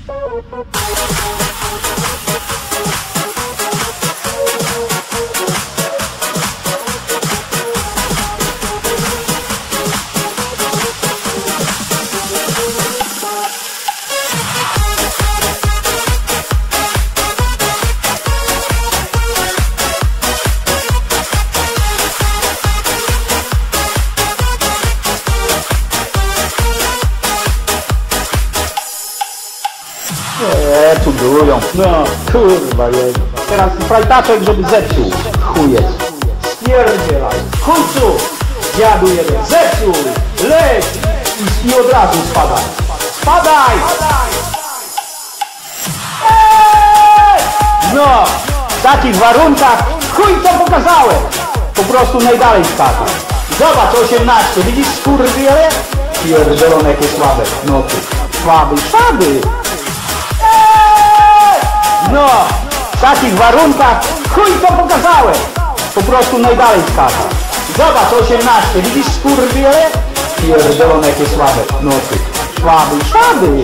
Tu dują. No kurwa jest. Teraz frajtaczek, żeby zepsuł. Chujec. Spierdzielaj. W końcu. Dziadu jeden. Zepsuł. Leć. I od razu spadaj. Spadaj. No. W takich warunkach chuj to pokazałem. Po prostu najdalej spadł. Zobacz 18. Widzisz skurwiele? Pierdolone jakie słabe. No ty. Słaby. No, w takich warunkach chuj to pokazałem. Po prostu najdalej spadł. Zobacz 18, widzisz skurwiele? Pierdolone jakie słabe. No ty, słaby.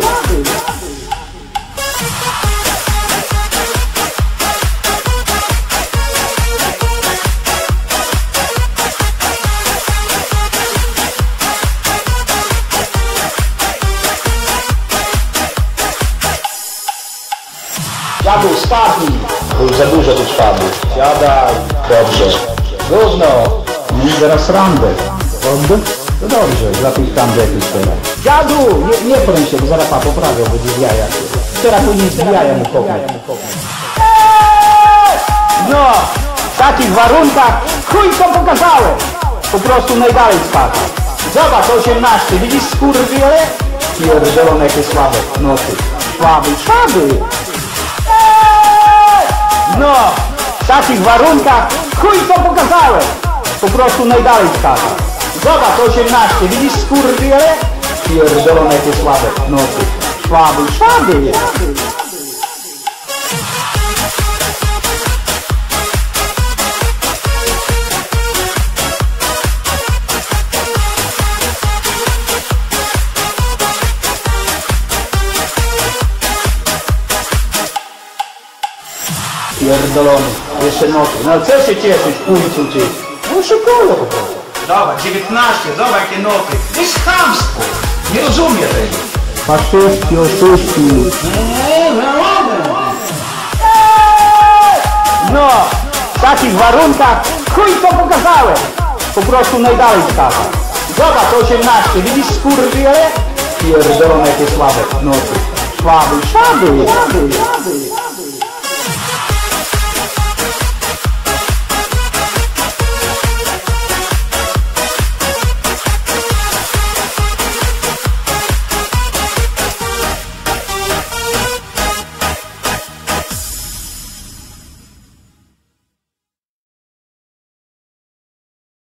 Dziadu, spadnij! Już za dużo tu spadł. Siadaj. Dobrze. Gówno. No zaraz randę. To dobrze, dla tych randę jakiś teraz. Dziadu! Nie prąd się, bo zaraz poprawią, będzie w jajach. Teraz później z jaja mu kopnę. No! W takich warunkach chuj to pokazałem! Po prostu najdalej spadł. Zobacz 18, widzisz skurwiele? Pierdolone jakie słabe. No ty. Słaby. No, w takich warunkach chuj to pokazałem. Po prostu najdalej spadł. Zobacz 18, widzisz skurwiele? Pierdolone jakie słabe. No ty, słaby. Pierdolony, jeszcze noty. No co się cieszysz, kurcu ty? No szukują po prostu. Dobra, 19, zobacz jakie noty. To jest chamstwo. Nie rozumiem tego. Faszyści, oszuści. No, w takich warunkach chuj to pokazałem. Po prostu najdalej spadł. Zobacz 18, widzisz skurwiele? Pierdolone jakie słabe. No ty, słaby.